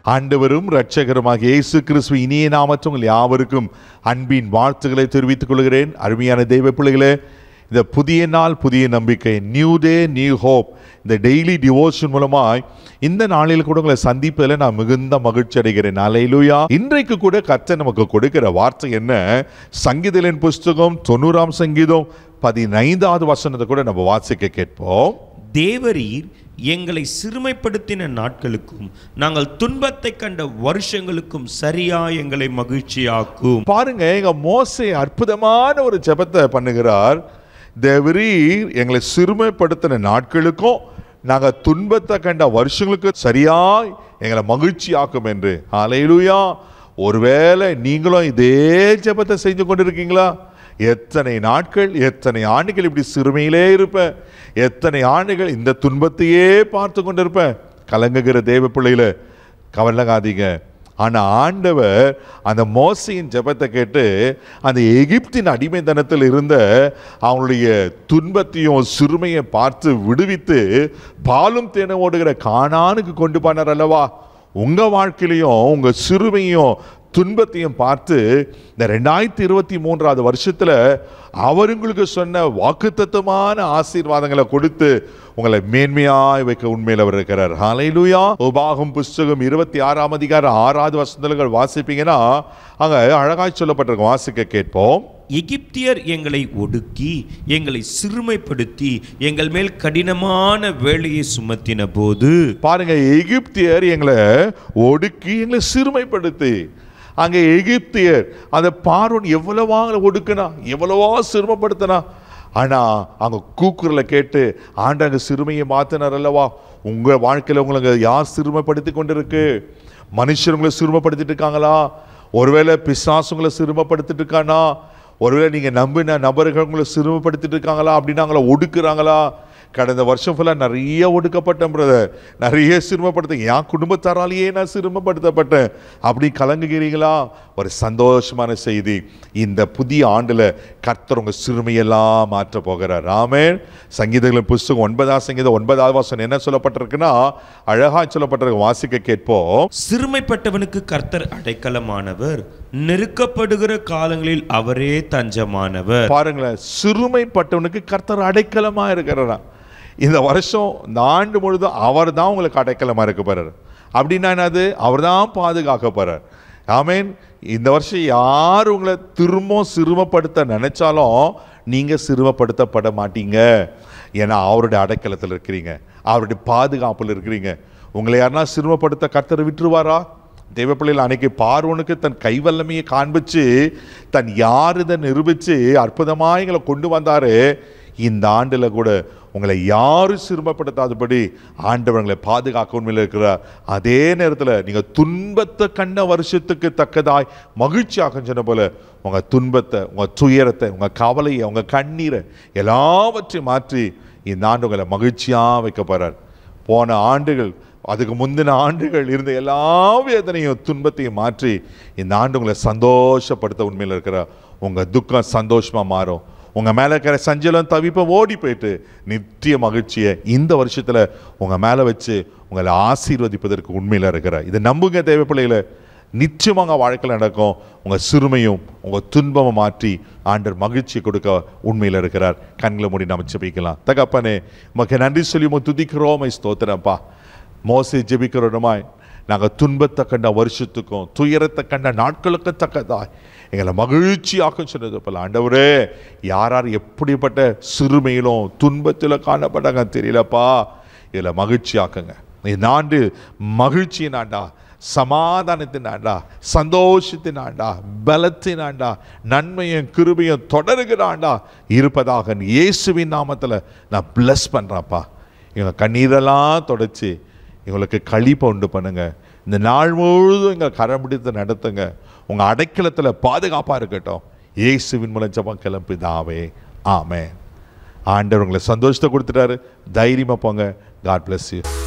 ஆண்டவரும் இரட்சகருமாக இயேசு கிறிஸ்து இனிய நாமத்தில் உங்கள் யாவருக்கும் அன்பின் வாழ்த்துக்களை தெரிவித்துக் கொள்கிறேன். அருமையான தெய்வ பிள்ளைகளே, இந்த புதிய நாள் புதிய நம்பிக்கை, நியூ டே நியூ ஹோப், இந்த டெய்லி டிவோஷன் மூலமாய் இந்த நாளில் கூட உங்களை சந்திப்பதில் நான் மிகுந்த மகிழ்ச்சி அடைகிறேன். அல்லேலூயா. இன்றைக்கு கூட கர்த்தர் நமக்கு கொடுக்கிற வார்த்தை என்ன? சங்கீதங்களின் புஸ்தகம் 90ஆம் சங்கீதம் 15வது வசனத்தை கூட நம்ம வாசிக்க கேட்போம். தேவரீர் எங்களை சிறுமைப்படுத்தின நாட்களுக்கும் நாங்கள் துன்பத்தை கண்ட வருஷங்களுக்கும் சரியா எங்களை மகிழ்ச்சியாக்கும். பாருங்க, எங்க மோசே அற்புதமான ஒரு ஜெபத்தை பண்ணுகிறார். தேவரீர் எங்களை சிறுமைப்படுத்தின நாட்களுக்கும் நாங்கள் துன்பத்தை கண்ட வருஷங்களுக்கு சரியாய் எங்களை மகிழ்ச்சியாக்கும் என்று. அல்லேலூயா. ஒருவேளை நீங்களும் இதே ஜெபத்தை செஞ்சு கொண்டிருக்கீங்களா? எத்தனை நாட்கள், எத்தனை ஆண்டுகள் இப்படி சிறுமையிலே இருப்பேன், எத்தனை ஆண்டுகள் இந்த துன்பத்தையே பார்த்து கொண்டிருப்பேன். கலங்குகிற தேவ பிள்ளையில கவலைகாதீங்க. ஆனால் ஆண்டவர் அந்த மோசையின் ஜெபத்தை கேட்டு அந்த எகிப்தின் அடிமைத்தனத்தில் இருந்த அவங்களுடைய துன்பத்தையும் சிறுமையை பார்த்து விடுவித்து பாலும் தேனும் ஓடுகிற கானானுக்கு கொண்டு போனார் அல்லவா? உங்கள் வாழ்க்கையிலையும் உங்கள் சிறுமையும் துன்பத்தையும் பார்த்து இந்த 2023 வருஷத்தில் அவர் உங்களுக்கு சொன்ன வாக்குத்தத்தமான ஆசீர்வாதங்களை கொடுத்து உங்களை மேன்மையாய் வைக்க உண்மையில் அவர் இருக்கிறார். ஹல்லேலூயா. உபாகம் புஸ்தகம் 26ஆம் அதிகாரம் 6வது வசனங்கள் வாசிப்பீங்கன்னா அங்கே அழகாய் சொல்லப்பட்டிருக்கும். வாசிக்க கேட்போம். எகிப்தியர் எங்களை ஒடுக்கி எங்களை சிறுமைப்படுத்தி எங்கள் மேல் கடினமான வேலையை சுமத்தின போது. பாருங்க, எகிப்தியர் எங்களை ஒடுக்கி எங்களை சிறுமைப்படுத்தி, அங்கே எகிப்தியர் அந்த பார்வோன் எவ்வளவா ஒடுக்கினா, எவ்வளவா சிறுமைப்படுத்தினா, ஆனால் அங்கே கூக்குரலை கேட்டு ஆண்டாங்க சிறுமையை மாற்றினார் அல்லவா? உங்கள் வாழ்க்கையில் உங்களுக்கு யார் சிறுமைப்படுத்தி கொண்டு இருக்கு? மனுஷர் உங்களை சிறுமைப்படுத்திட்டு இருக்காங்களா? ஒருவேளை பிசாசு உங்களை சிறுமைப்படுத்திட்டு இருக்கானா? ஒருவேளை நீங்கள் நம்பின நபர்கள் உங்களை சிறுமைப்படுத்திட்டு இருக்காங்களா? அப்படின்னா அவங்கள ஒடுக்குறாங்களா? கடந்த வருஷம் ஃபுல்லாக நிறைய ஒடுக்கப்பட்டேன் பிரதர், நிறைய சிறுமைப்படுத்த, என் குடும்பத்தாராலேயே நான் சிறுமைப்படுத்தப்பட்டேன் அப்படி கலங்குகிறீங்களா? ஒரு சந்தோஷமான செய்தி, இந்த புதிய ஆண்டில் கர்த்தர் உங்கள் சிறுமையெல்லாம் மாற்ற போகிறார். ஆமென். சங்கீதங்களின் புஸ்தகம் 9ஆம் சங்கீதம் 9வது வசனம் என்ன சொல்லப்பட்டிருக்குன்னா அழகா சொல்லப்பட்டிருக்கு. வாசிக்க கேட்போம். சிறுமைப்பட்டவனுக்கு கர்த்தர் அடைக்கலமானவர், நெருக்கப்படுகிற காலங்களில் அவரே தஞ்சமானவர். பாருங்களேன், சிறுமைப்பட்டவனுக்கு கர்த்தர் அடைக்கலமா இருக்கிறாரா? இந்த வருஷம் இந்த ஆண்டு முழுதும் அவர் தான் உங்களுக்கு அடைக்கலமா இருக்க போறார். அப்படின்னா என்னது? அவர் தான் பாதுகாக்க போறார். ஆமென். இந்த வருஷம் யார் உங்களை திரும்ப சிறுமப்படுத்த நினைச்சாலும் நீங்க சிறுமப்படுத்தப்பட மாட்டீங்க. ஏன்னா அவருடைய அடைக்கலத்தில் இருக்கிறீங்க, அவருடைய பாதுகாப்பில் இருக்கிறீங்க. உங்களை யாருன்னா சிறுமப்படுத்த கர்த்தர் விட்டுருவாரா? தெய்வ பிள்ளைகள், அன்னைக்கு பார்வோனுக்கு தன் கைவல்லமையை காண்பிச்சு தன் யாருதை நிரூபித்து அற்புதமாக எங்களை கொண்டு வந்தாரு. இந்த ஆண்டில் கூட உங்களை யாரும் சிறுமப்படுத்தாதபடி ஆண்டவர்களை பாதுகாக்க உண்மையில் இருக்கிறார். அதே நேரத்தில் நீங்கள் துன்பத்தை கண்ட வருஷத்துக்கு தக்கதாய் மகிழ்ச்சியாக சொன்ன போல உங்கள் துன்பத்தை, உங்கள் துயரத்தை, உங்கள் கவலையை, உங்கள் கண்ணீரை எல்லாவற்றையும் மாற்றி இந்த ஆண்டு உங்களை மகிழ்ச்சியாக வைக்க போகிறார். போன ஆண்டுகள், அதுக்கு முந்தின ஆண்டுகள் இருந்த எல்லா வேதனையும் துன்பத்தையும் மாற்றி இந்த ஆண்டு உங்களை சந்தோஷப்படுத்த உண்மையில் இருக்கிறார். உங்கள் துக்கம் சந்தோஷமாக மாறும். உங்கள் மேலே இருக்கிற சஞ்சலம் தவிப்பை ஓடி போயிட்டு நித்திய மகிழ்ச்சியை இந்த வருஷத்தில் உங்கள் மேலே வச்சு உங்களை ஆசீர்வதிப்பதற்கு உண்மையில் இருக்கிறார். இதை நம்புங்க தேவ பிள்ளைகளை, நிச்சயமாக வாழ்க்கையில் நடக்கும். உங்கள் சிறுமையும் உங்கள் துன்பமும் மாற்றி ஆண்டவர் மகிழ்ச்சியை கொடுக்க உண்மையில் இருக்கிறார். கண்களை மூடி நாம் ஜெபிக்கலாம். தகப்பனே, உமக்கு நன்றி சொல்லி உமக்கு துதிக்கிறோம், ஸ்தோத்திரப்பா. மோசே ஜெபிக்கிறோமாய் நாங்கள் துன்பத்தை கண்ட வருஷத்துக்கும் துயரத்தை கண்ட நாட்களுக்கு தக்கதாய் எங்களை மகிழ்ச்சியாக்க சொன்னது போல ஆண்டவரே, யார் யார் எப்படிப்பட்ட சிறுமையிலும் துன்பத்தில் காணப்பட்டாங்க தெரியலப்பா, இதில் மகிழ்ச்சியாக்குங்க. இந்த ஆண்டு மகிழ்ச்சியின் ஆண்டா, சமாதானத்தின் ஆண்டா, சந்தோஷத்தின் ஆண்டா, பலத்தின் ஆண்டா, நன்மையும் கிருபையும் தொடருகிற ஆண்டா இருப்பதாக இயேசுவின் நாமத்தில் நான் பிளஸ் பண்ணுறேன்ப்பா. எங்கள் கண்ணீரெல்லாம் தொடச்சி எங்களுக்கு களிப்பை உண்டு பண்ணுங்க. இந்த நாள் முழுதும் எங்கள் கரம் பிடித்து நடத்துங்க. உங்கள் அடைக்கலத்தில் பாதுகாப்பாக இருக்கட்டும். இயேசுவின் மூலம் ஜெபம் கிளம்பிதாவே, ஆமென். ஆண்டவர் உங்களை சந்தோஷத்தை கொடுத்துட்டாரு. தைரியமாக போங்க. God bless you.